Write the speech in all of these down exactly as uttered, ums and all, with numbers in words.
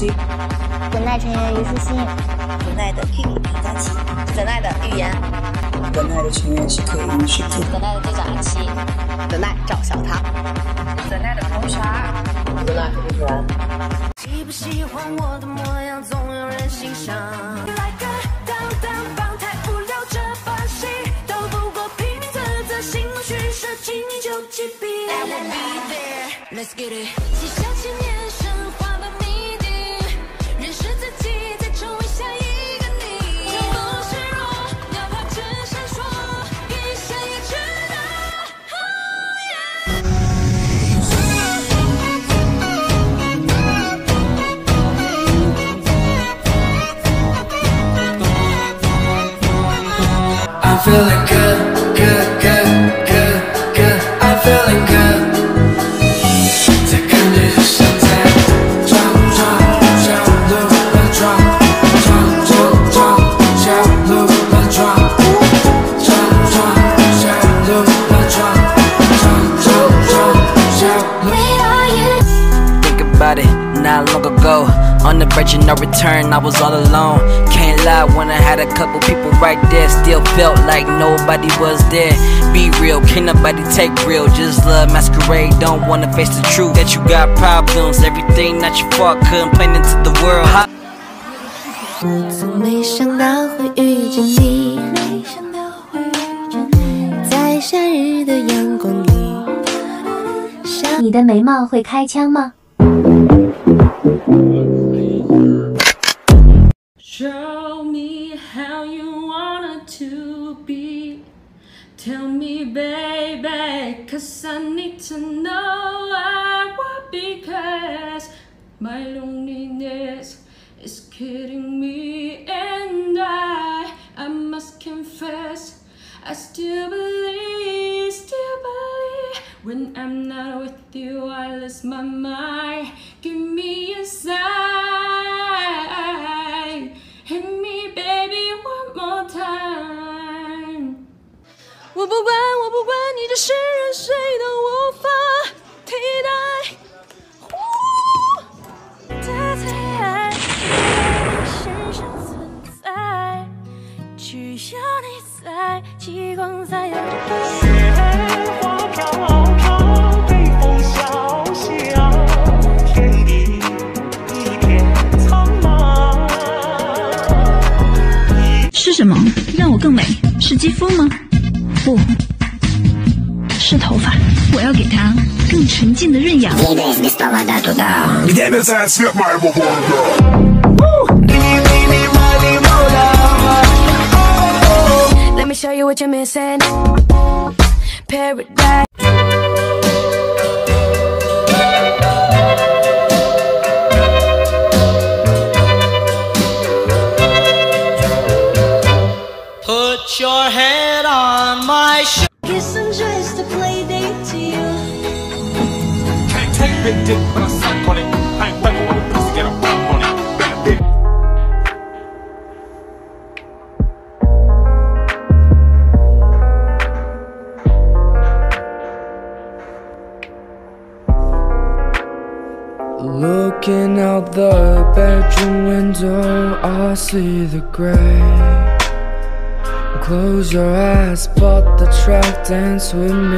西。 本奈成员虞书欣。 本奈的 Kiki 林佳琪。本奈的预言。 本奈的成员是可以允许。 本奈的队长阿七。 本奈赵小棠。 本奈的同啥？ 本奈何不然。 喜不喜欢我的模样，总有人欣赏。来个当当棒，太无聊这把戏，斗不过拼命啧啧，心虚设计你就击毙。I will be there, let's get it。写下千年神话的谜底，认识自己，再成为下一个你。这不是弱，哪怕只闪烁，一闪也值得。 I'm feeling good, good, good, good, good. I'm feeling good. 这感觉就像在撞撞小鹿乱撞，撞撞撞小鹿乱撞，撞撞小鹿乱撞，撞撞撞小鹿。Think about it, not long ago. On the verge of no return, I was all alone. Can't lie, when I had a couple people right there, still felt like nobody was there. Be real, can't nobody take real. Just love masquerade, don't wanna face the truth that you got problems. Everything not your fault, couldn't plan into the world. 我从没想到会遇见你，在夏日的阳光里。 你的眉毛会开枪吗？ Show me how you want it to be. Tell me, baby, cause I need to know why. Because my loneliness is killing me, and I, I must confess, I still believe, still believe. When I'm not with you, I lose my mind. Give me a sign. Hit me, baby, one more time. 我不管，我不管，你这世人谁都无法替代。的最爱身上存在，只要你在，极光才有。雪花飘飘，北风萧萧，天地一片苍茫。 是什么让我更美？是肌肤吗？不，是头发。我要给它更纯净的润养。Let me show you what you're missing. Paradise. Put your head on my shoulder. Guess I'm just a play date to you. Can't take big dick when I suck on it. I ain't fucking with a pussy, get a rock on it. Looking out the bedroom window, I see the gray. Close your eyes, but the track dance with me.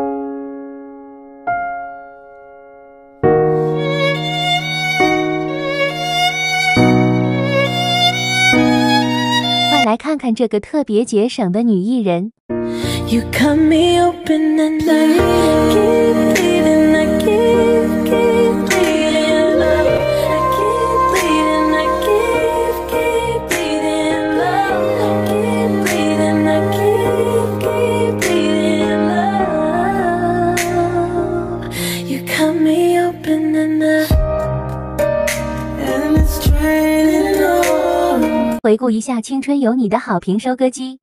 快来看看这个特别节省的女艺人。 You cut me open and I keep bleeding, I keep, keep bleeding love. I keep bleeding, I keep, keep bleeding love. Keep bleeding, I keep, keep bleeding love. You cut me open and I, and it's draining on. 回顾一下青春有你的好评收割机。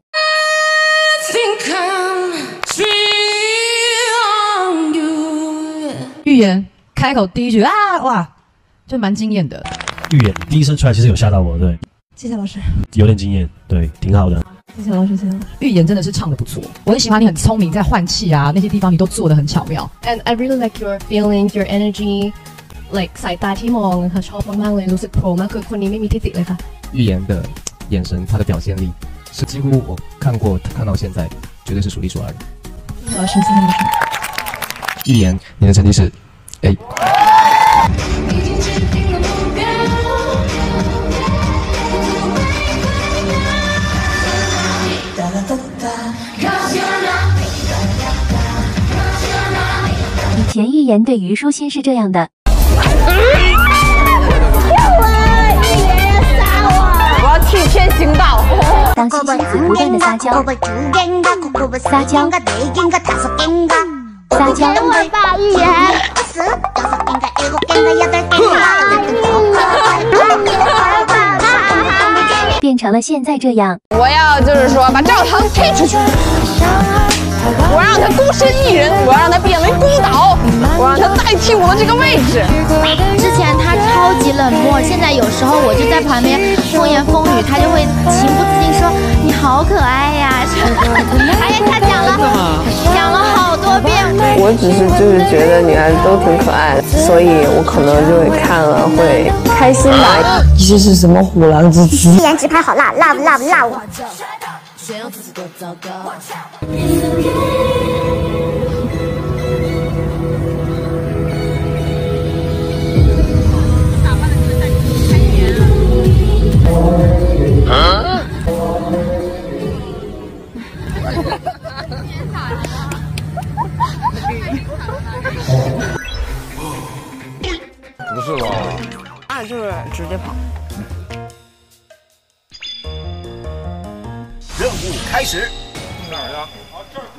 预言开口第一句啊，哇，就蛮惊艳的。 预言第一声出来，其实有吓到我，对。 谢谢老师， 有点惊艳，对，挺好的。 谢谢老师，谢谢老师。预言真的是唱得不错，我很喜欢你很聪明，在换气啊那些地方你都做得很巧妙。 And I really like your feelings, your energy. like สายตาที่มองค่ะชอบมากๆเลยรู้สึกโปรมากคือคนนี้ไม่มีที่ติเลยค่ะ预言的眼神，他的表现力是几乎我看过看到现在，绝对是数一数二的。 我要深思那个预言，你的成绩是 A。 以前预言对虞书欣是这样的。 我要替天行道。 当新星子不断的撒娇，撒娇，撒娇。 等会吧，预言。 变成了现在这样。 我要就是说把赵唐踢出去，我让他孤身一人，我要让他变为孤岛，我让他代替我的这个位置。 之前他超级冷漠，现在有时候我就在旁边风言风语，他就会情不自禁说你好可爱呀。而且他讲了讲了好多遍。 我只是就是觉得女孩子都挺可爱的，所以我可能就会看了会开心吧。这是什么虎狼之词？ 颜值拍好辣 ，love love love。 不是吧？ 那就是直接跑。 任务开始。 哪儿呀？啊，这儿。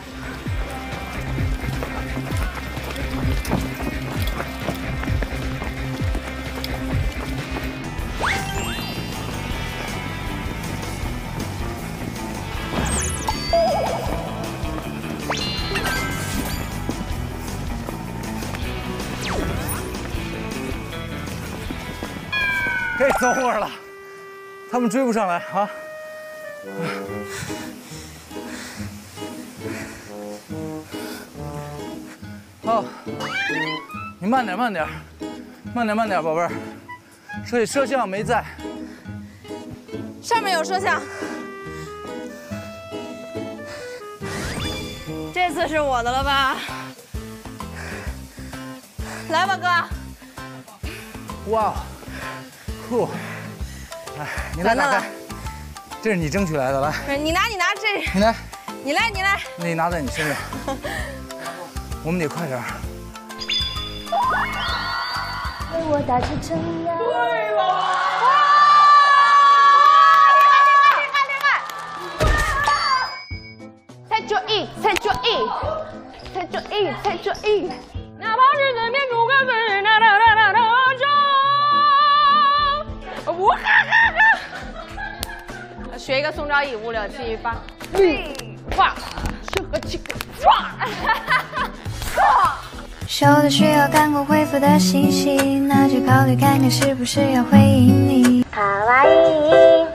这等会儿了，他们追不上来啊！好，你慢点，慢点，慢点，慢点，宝贝儿。所以摄像没在， 上面有摄像。这次是我的了吧？来吧，哥。 哇！酷，哎，你来打开，这是你争取来的，来。 你拿，你拿这。 你来。 你来，你来。 那你拿在你身上，我们得快点。 为我打出尘埃。为我。 厉害厉害！才注意，才注意，才注意，才注意。哪怕是嘴边吐个水，那那那那那就。呜哈哈哈！学一个宋昭义，五六七八，绿化，适合这个抓， 收到需要赶快回复的信息，那就考虑看看是不是要回应你。卡哇伊。